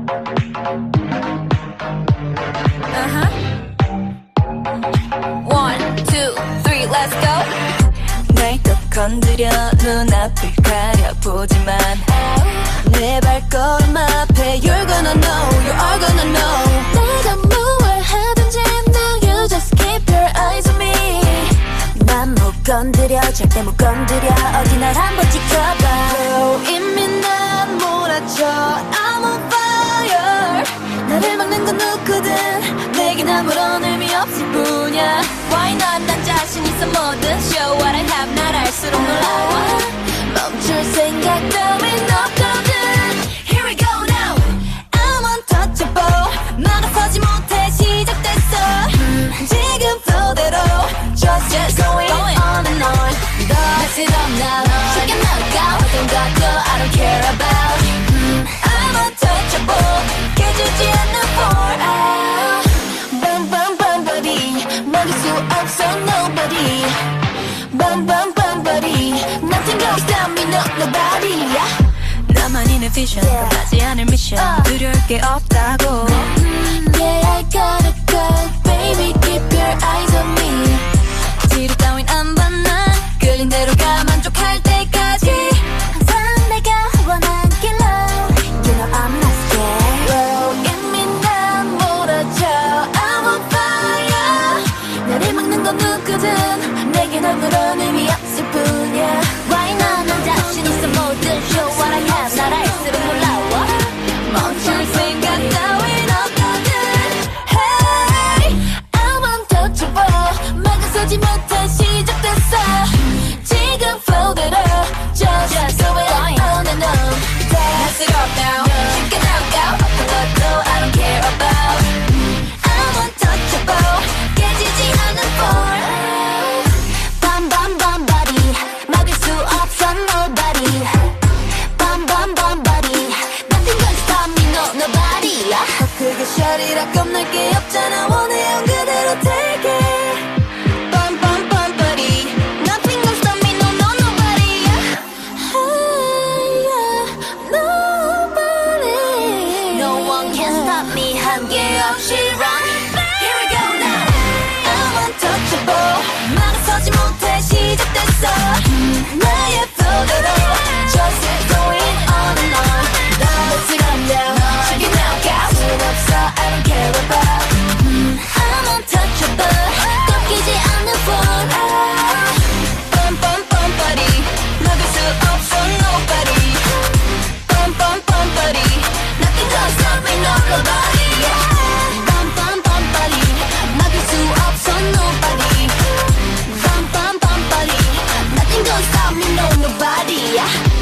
One, two, three, let's go. 날 또 건드려 눈앞을 가려보지만 내 발걸음 앞에 You're gonna know, you are gonna know. 내가 뭘 하든지 now you just keep your eyes on me. 난 못 건드려 절대 못 건드려 어디 날 한번 지켜봐. Girl, 이미 난 몰아쳐 I'm on fire. 나를 막는 건 누구든 내겐 아무런 의미 없을 뿐이야. Why not 난 자신 있어 뭐든 Show what I have 날 알수록 놀라워. 멈출 생각 따윈 없거든. Here we go now. I'm untouchable. 막아서지 못해 시작됐어. 지금 flow대로 Just going on and on. Mess it up now. 쉽게 나가 어떤 것도 I don't care about. I'm untouchable. 깨지지 않는 for Bum bum bum body 막을 수 없어 nobody. Bum bum bum body Nothing gonna stop me no nobody. 나만이 내 vision 끝나지 않을 mission 두려울 게 없다고. Yeah I gotta go baby keep your eyes on me. 뒤로 따윈 안 봐 난 끌린 대로 가 만족할 때까지 항상 내가 원한 길로 You know I'm not scared. Well, 이미 난 몰아쳐 I'm on fire. 나를 막는 건 누구든 내겐 아무런 의미 없을 뿐이야. Why not 난 자신 있어 뭐든 Show what I have 날 알수록 놀라워. 멈출 생각 따윈 없거든. Hey I'm untouchable. 막아서지 못해 시작됐어. 지금 flow대로 Just going on and on. Mess it up now. 쉽게 나가 어떤 것도 I don't care about. I'm untouchable. 깨지지 않는 for Bum bum bum body 막을 수 없어 nobody. Bum bum bum body Nothing gonna stop me no nobody. 더 크게 샤리라 겁날 게 없잖아. 원해요 그대로 take it. Bum bum bum body Nothing gonna stop me no no nobody. Hey, yeah, nobody. No one can stop me 한계 없이 run. Here we go now. I'm untouchable. 막아서지 못해 시작됐어. 나의 flow대로 Just going on and on. Let's it up now. 쉽게 나가 순 없어 I don't care about. I'm untouchable. 꺾이지 않는 phone. Bum bum bum body 막을 수 없어 nobody. Bum bum bum body Nothing gonna stop me no nobody. Bum bum bum body 막을 수 없어 nobody. Bum bum bum body Nothing gonna stop me no nobody.